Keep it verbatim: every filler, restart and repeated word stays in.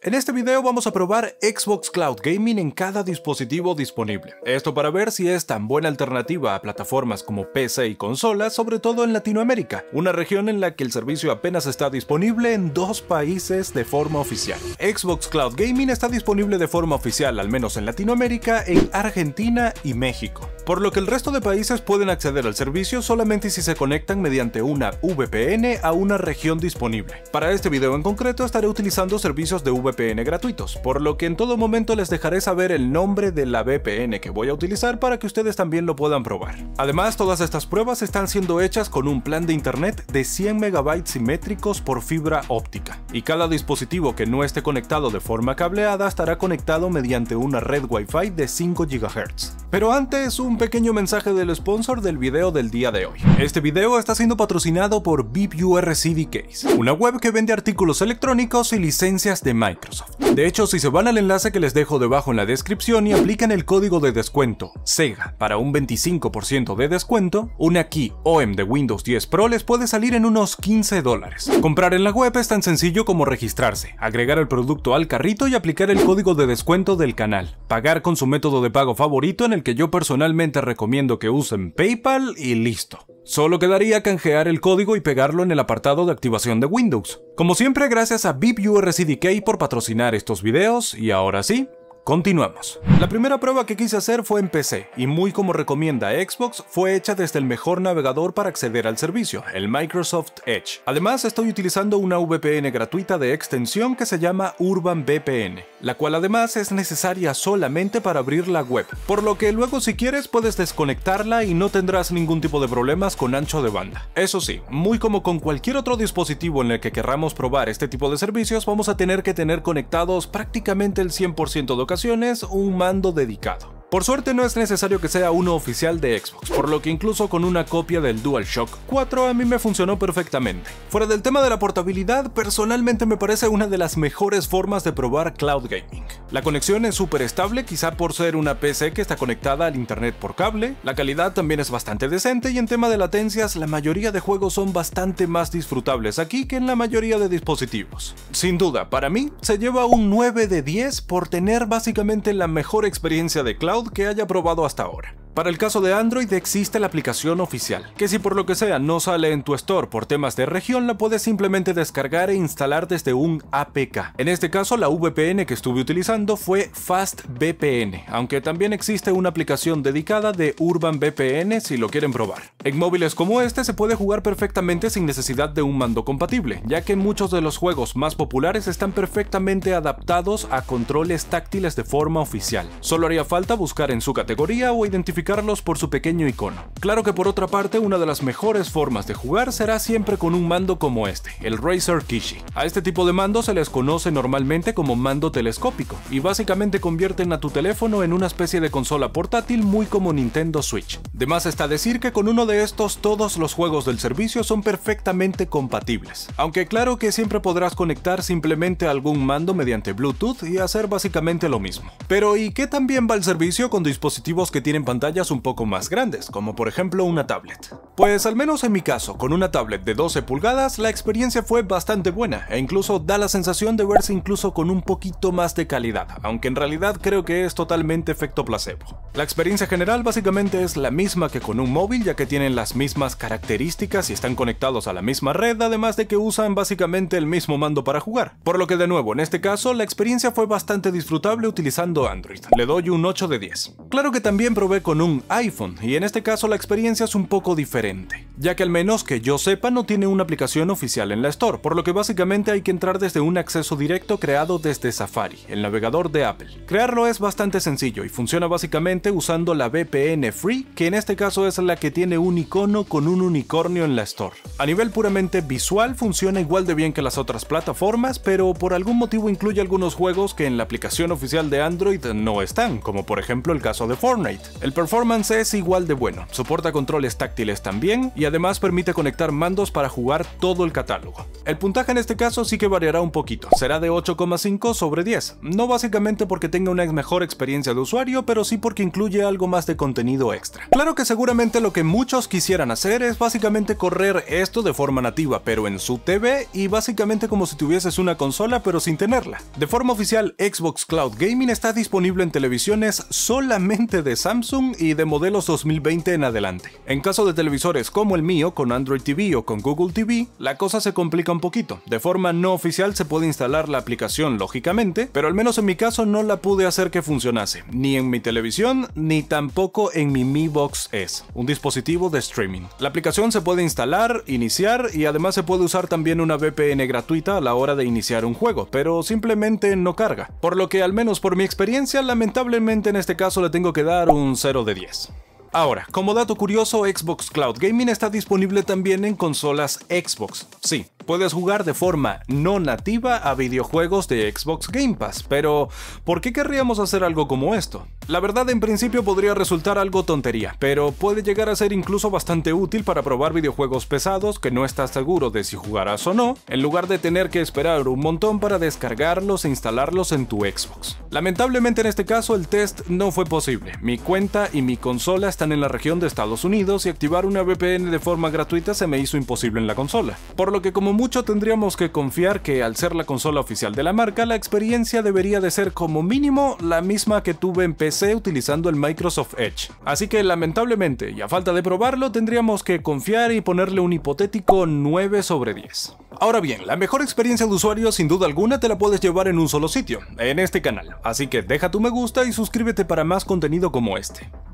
En este video vamos a probar Xbox Cloud Gaming en cada dispositivo disponible. Esto para ver si es tan buena alternativa a plataformas como P C y consolas, sobre todo en Latinoamérica, una región en la que el servicio apenas está disponible en dos países de forma oficial. Xbox Cloud Gaming está disponible de forma oficial, al menos en Latinoamérica, en Argentina y México, por lo que el resto de países pueden acceder al servicio solamente si se conectan mediante una V P N a una región disponible. Para este video en concreto estaré utilizando servicios de V P N gratuitos, por lo que en todo momento les dejaré saber el nombre de la V P N que voy a utilizar para que ustedes también lo puedan probar. Además, todas estas pruebas están siendo hechas con un plan de internet de cien megabytes simétricos por fibra óptica, y cada dispositivo que no esté conectado de forma cableada estará conectado mediante una red Wi-Fi de cinco gigahertz. Pero antes, un pequeño mensaje del sponsor del video del día de hoy. Este video está siendo patrocinado por VIP U R C D Case, una web que vende artículos electrónicos y licencias de Microsoft. De hecho, si se van al enlace que les dejo debajo en la descripción y aplican el código de descuento SEGA para un veinticinco por ciento de descuento, una key O E M de Windows diez Pro les puede salir en unos quince dólares. Comprar en la web es tan sencillo como registrarse, agregar el producto al carrito y aplicar el código de descuento del canal, pagar con su método de pago favorito, en el que yo personalmente recomiendo que usen PayPal, y listo. Solo quedaría canjear el código y pegarlo en el apartado de activación de Windows. Como siempre, gracias a VIP U R C D K por patrocinar estos videos, y ahora sí, continuamos. La primera prueba que quise hacer fue en P C, y muy como recomienda Xbox, fue hecha desde el mejor navegador para acceder al servicio, el Microsoft Edge. Además, estoy utilizando una V P N gratuita de extensión que se llama Urban V P N, la cual además es necesaria solamente para abrir la web, por lo que luego si quieres puedes desconectarla y no tendrás ningún tipo de problemas con ancho de banda. Eso sí, muy como con cualquier otro dispositivo en el que querramos probar este tipo de servicios, vamos a tener que tener conectados prácticamente el cien por ciento de ocasiones un mando dedicado. Por suerte no es necesario que sea uno oficial de Xbox, por lo que incluso con una copia del DualShock cuatro a mí me funcionó perfectamente. Fuera del tema de la portabilidad, personalmente me parece una de las mejores formas de probar cloud gaming. La conexión es súper estable, quizá por ser una P C que está conectada al internet por cable, la calidad también es bastante decente, y en tema de latencias la mayoría de juegos son bastante más disfrutables aquí que en la mayoría de dispositivos. Sin duda, para mí se lleva un nueve de diez por tener básicamente la mejor experiencia de cloud que haya probado hasta ahora. Para el caso de Android existe la aplicación oficial, que si por lo que sea no sale en tu store por temas de región, la puedes simplemente descargar e instalar desde un A P K. En este caso la V P N que estuve utilizando fue FastVPN, aunque también existe una aplicación dedicada de Urban V P N si lo quieren probar. En móviles como este se puede jugar perfectamente sin necesidad de un mando compatible, ya que muchos de los juegos más populares están perfectamente adaptados a controles táctiles de forma oficial. Solo haría falta buscar en su categoría o identificar por su pequeño icono. Claro que por otra parte, una de las mejores formas de jugar será siempre con un mando como este, el Razer Kishi. A este tipo de mando se les conoce normalmente como mando telescópico, y básicamente convierten a tu teléfono en una especie de consola portátil muy como Nintendo Switch. De más está decir que con uno de estos todos los juegos del servicio son perfectamente compatibles, aunque claro que siempre podrás conectar simplemente algún mando mediante Bluetooth y hacer básicamente lo mismo. Pero ¿y qué tan bien va el servicio con dispositivos que tienen pantalla un poco más grandes, como por ejemplo una tablet? Pues al menos en mi caso, con una tablet de doce pulgadas, la experiencia fue bastante buena, e incluso da la sensación de verse incluso con un poquito más de calidad, aunque en realidad creo que es totalmente efecto placebo. La experiencia general básicamente es la misma que con un móvil, ya que tienen las mismas características y están conectados a la misma red, además de que usan básicamente el mismo mando para jugar. Por lo que de nuevo, en este caso, la experiencia fue bastante disfrutable utilizando Android. Le doy un ocho de diez. Claro que también probé con un iPhone, y en este caso la experiencia es un poco diferente, ya que al menos que yo sepa no tiene una aplicación oficial en la Store, por lo que básicamente hay que entrar desde un acceso directo creado desde Safari, el navegador de Apple. Crearlo es bastante sencillo y funciona básicamente usando la V P N Free, que en este caso es la que tiene un icono con un unicornio en la Store. A nivel puramente visual funciona igual de bien que las otras plataformas, pero por algún motivo incluye algunos juegos que en la aplicación oficial de Android no están, como por ejemplo el caso de Fortnite. El performance es igual de bueno, soporta controles táctiles también, y y además permite conectar mandos para jugar todo el catálogo. El puntaje en este caso sí que variará un poquito, será de ocho coma cinco sobre diez, no básicamente porque tenga una mejor experiencia de usuario, pero sí porque incluye algo más de contenido extra. Claro que seguramente lo que muchos quisieran hacer es básicamente correr esto de forma nativa, pero en su T V y básicamente como si tuvieses una consola pero sin tenerla. De forma oficial, Xbox Cloud Gaming está disponible en televisiones solamente de Samsung y de modelos dos mil veinte en adelante. En caso de televisores como el mío, con Android T V o con Google T V, la cosa se complica un poquito. De forma no oficial se puede instalar la aplicación lógicamente, pero al menos en mi caso no la pude hacer que funcionase, ni en mi televisión, ni tampoco en mi Mi Box S, un dispositivo de streaming. La aplicación se puede instalar, iniciar y además se puede usar también una V P N gratuita a la hora de iniciar un juego, pero simplemente no carga. Por lo que al menos por mi experiencia, lamentablemente en este caso le tengo que dar un cero de diez. Ahora, como dato curioso, Xbox Cloud Gaming está disponible también en consolas Xbox. Sí, puedes jugar de forma no nativa a videojuegos de Xbox Game Pass, pero ¿por qué querríamos hacer algo como esto? La verdad, en principio podría resultar algo tontería, pero puede llegar a ser incluso bastante útil para probar videojuegos pesados que no estás seguro de si jugarás o no, en lugar de tener que esperar un montón para descargarlos e instalarlos en tu Xbox. Lamentablemente en este caso el test no fue posible. Mi cuenta y mi consola están en la región de Estados Unidos y activar una V P N de forma gratuita se me hizo imposible en la consola. Por lo que como mucho tendríamos que confiar que al ser la consola oficial de la marca, la experiencia debería de ser como mínimo la misma que tuve en P C utilizando el Microsoft Edge. Así que lamentablemente, y a falta de probarlo, tendríamos que confiar y ponerle un hipotético nueve sobre diez. Ahora bien, la mejor experiencia de usuario sin duda alguna te la puedes llevar en un solo sitio, en este canal. Así que deja tu me gusta y suscríbete para más contenido como este.